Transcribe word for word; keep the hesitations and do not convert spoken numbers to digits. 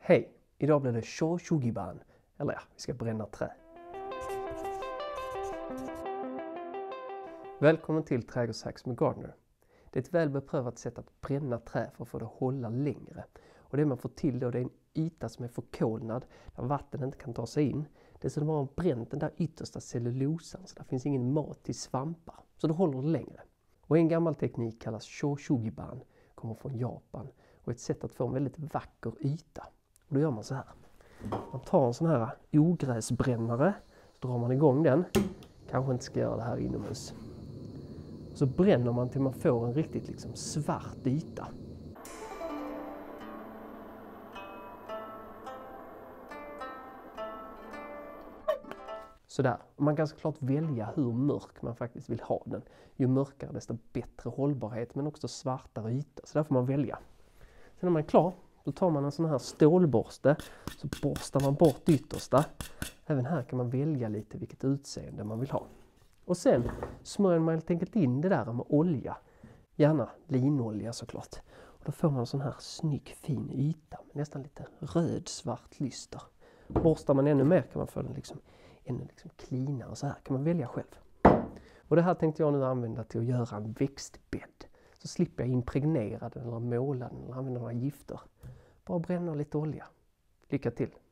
Hej! Idag blir det shoushugiban, eller ja, vi ska bränna trä. Välkommen till Trädgårdshacks med Gardner. Det är ett väl beprövat sätt att bränna trä för att få det att hålla längre. Och det man får till då, det är en yta som är förkolnad, där vatten inte kan ta sig in. Dessutom har man bränt den där yttersta cellulosan, så där finns ingen mat till svampar. Så det håller längre. Och en gammal teknik kallas shoushugiban, kommer från Japan. Och ett sätt att få en väldigt vacker yta. Och då gör man så här. Man tar en sån här ogräsbrännare, så drar man igång den. Kanske inte ska göra det här inomhus. Så bränner man till man får en riktigt liksom svart yta. Sådär. Man kan såklart välja hur mörk man faktiskt vill ha den. Ju mörkare desto bättre hållbarhet, men också svartare yta. Så där får man välja. Sen när man är klar, då tar man en sån här stålborste, så borstar man bort yttersta. Även här kan man välja lite vilket utseende man vill ha. Och sen smörjer man helt enkelt in det där med olja. Gärna linolja såklart. Och då får man en sån här snygg fin yta med nästan lite röd-svart lyster. Borstar man ännu mer kan man få den liksom ännu liksom cleanare, så här kan man välja själv. Och det här tänkte jag nu använda till att göra en växtbädd. Så slipper jag impregnera den eller måla den eller använda några gifter. Bara bränna lite olja. Lycka till!